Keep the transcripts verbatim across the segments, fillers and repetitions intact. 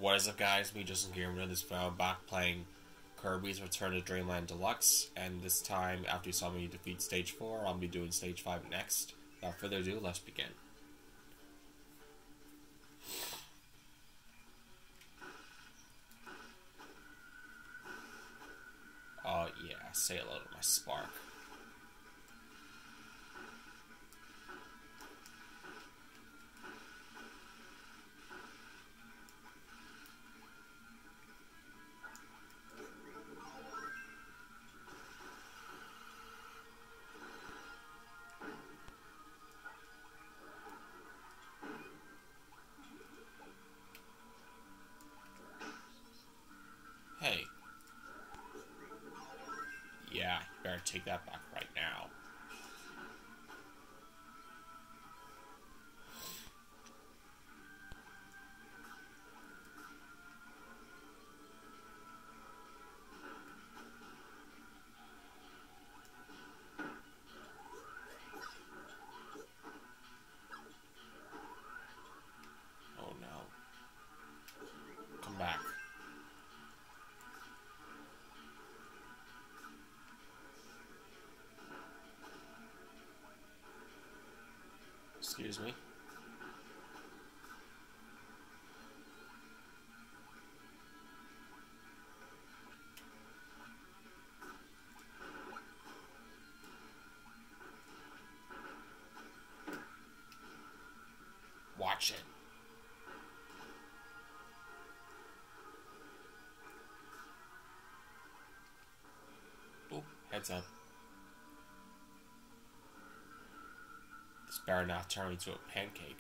What is up, guys? Me, Justin here. In this video, back playing Kirby's Return to Dreamland Deluxe, and this time, after you saw me defeat Stage four, I'll be doing Stage five next. Without further ado, let's begin. Oh yeah, say hello to my spark. Hey. Yeah, you better take that back right now. Oh no. Come back. Excuse me. Watch it. Oop, heads up. This better not turn into a pancake.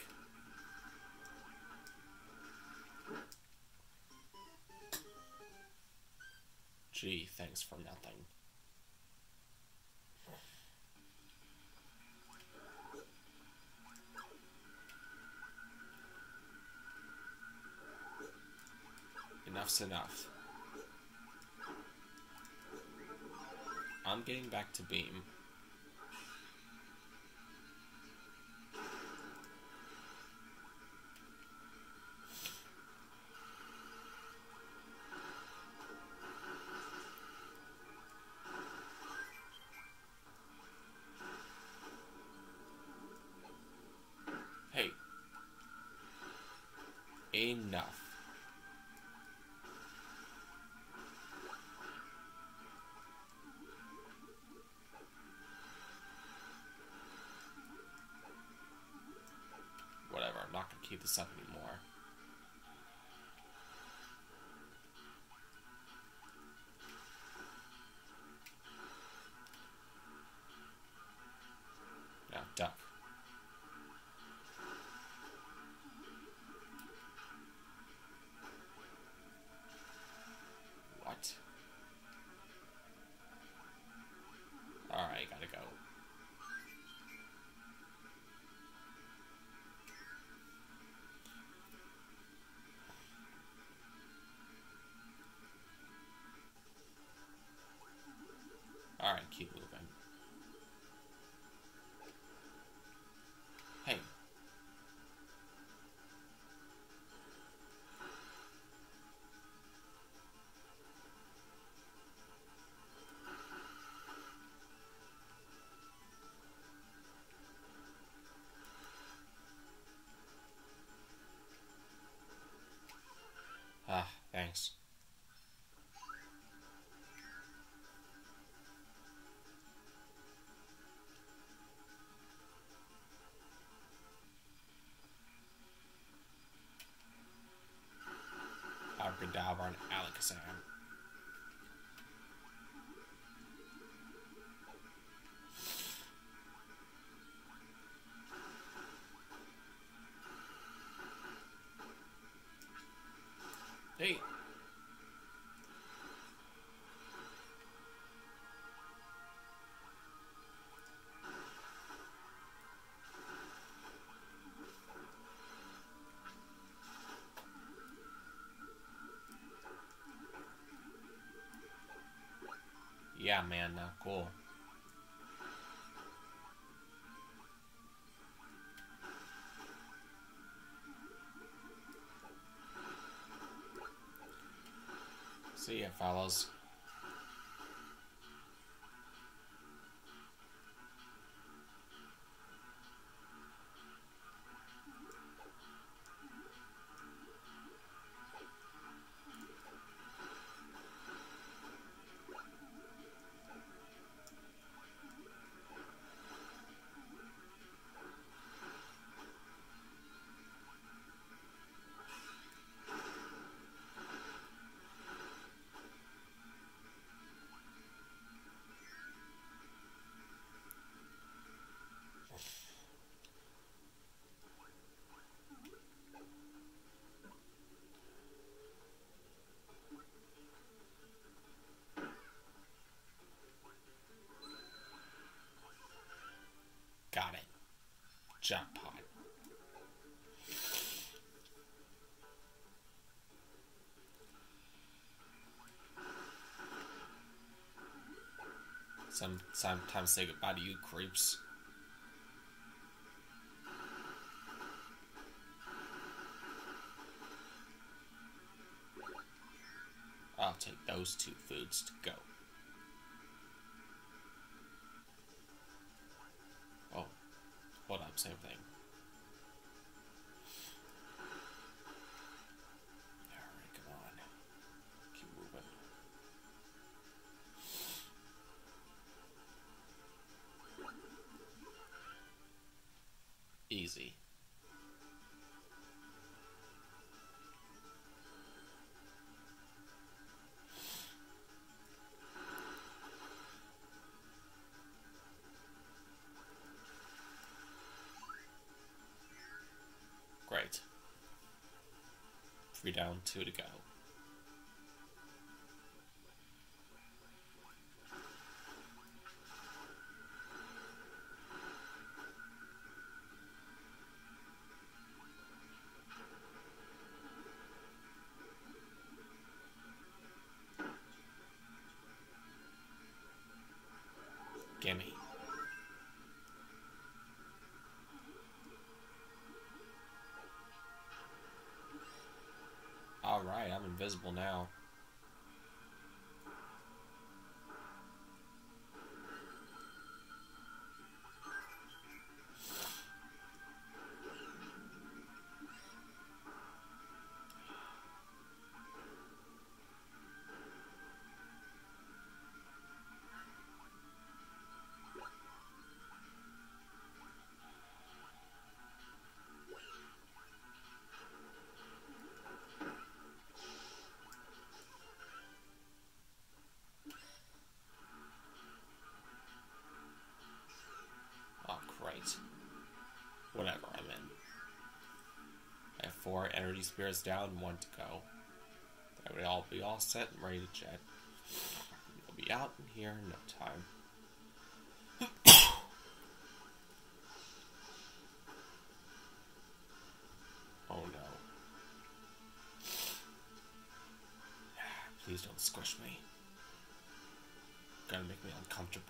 Gee, thanks for nothing. Enough's enough. I'm getting back to Beam. Hey. Enough. Whatever, I'm not gonna keep this up anymore. Now, duck. What? Alright, gotta go. Alright, keep moving. Hey. Ah, thanks. Abracadabra and Alakazam. Hey. Yeah, man, not cool. See ya, fellas. Got it. Jackpot. Some sometimes say goodbye to you creeps. I'll take those two foods to go. Oh, hold up, same thing. Alright, come on. Keep moving. Easy. Great. Three down, two to go. Gimme. Alright, I'm invisible now. Whatever, I'm in. I have four energy spirits down, one to go. That would all be all set and ready to jet. We'll be out in here in no time. Oh no. Please don't squish me. Gonna make me uncomfortable.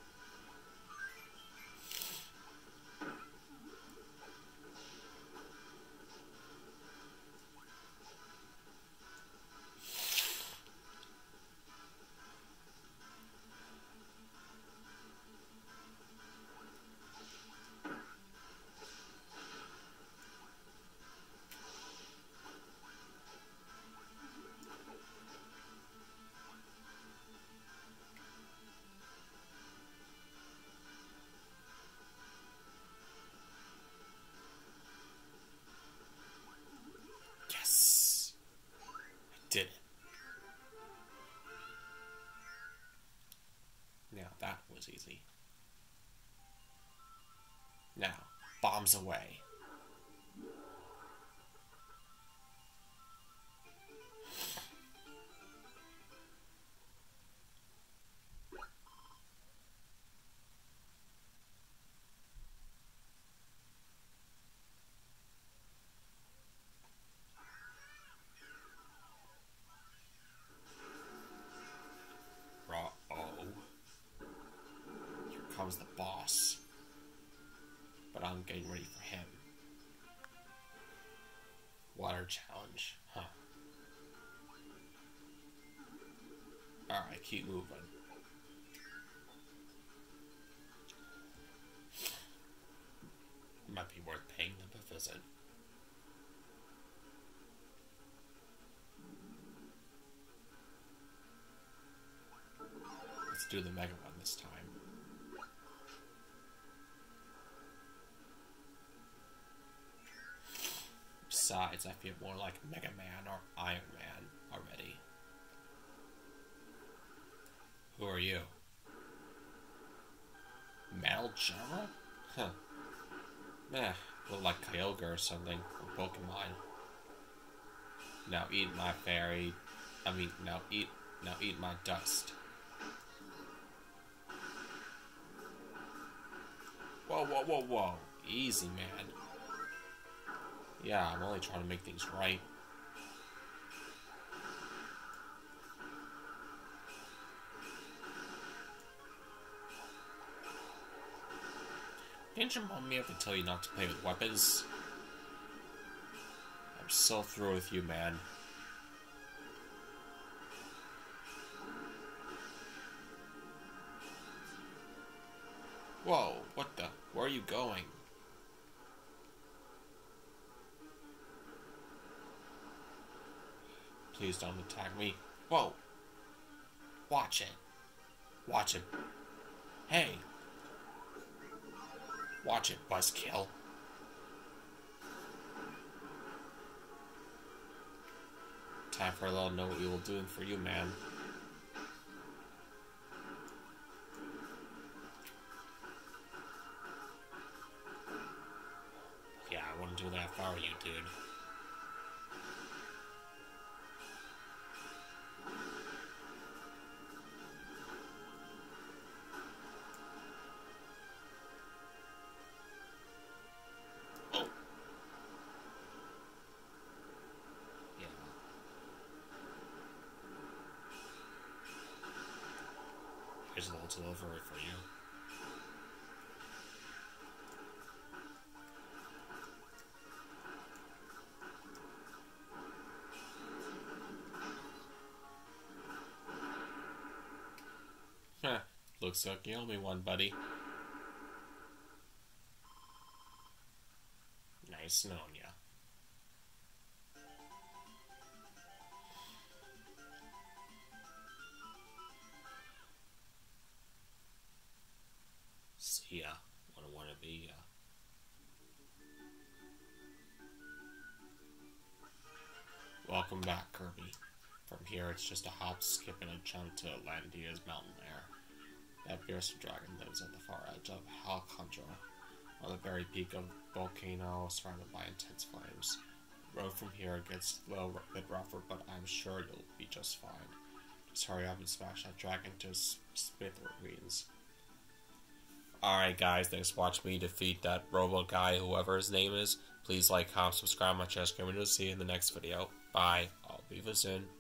Did it. Now that was easy. Now, bombs away. Comes the boss, but I'm getting ready for him. Water challenge, huh? Alright, keep moving. Might be worth paying them a visit. Let's do the Mega one this time. Besides, I feel more like Mega Man or Iron Man already. Who are you? Metal General? Huh. Meh, look like Kyogre or something from Pokemon. Now eat my fairy. I mean, now eat, now eat my dust. Whoa, whoa, whoa, whoa! Easy, man. Yeah, I'm only trying to make things right. Didn't your mom ever tell you not to play with weapons? I'm so through with you, man. Whoa, what the? Where are you going? Please don't attack me. Whoa! Watch it. Watch it. Hey! Watch it, buzzkill. Time for a little know what you will do for you, man. Yeah, I wouldn't do that if I were you, dude. Here's a little delivery for you. Heh, looks like you owe me one, buddy. Nice knowing ya. See ya, when I wanna be ya. Welcome back, Kirby. From here, it's just a hop, skip, and a jump to Atlantea's mountain lair. That fearsome dragon lives at the far edge of Halcondra, on the very peak of the volcano, surrounded by intense flames. The road from here gets a little bit rougher, but I'm sure you'll be just fine. Just hurry up and smash that dragon to smithereens. Alright guys, thanks for watching me defeat that robot guy, whoever his name is. Please like, comment, subscribe my channel, and we'll see you in the next video. Bye. I'll be soon.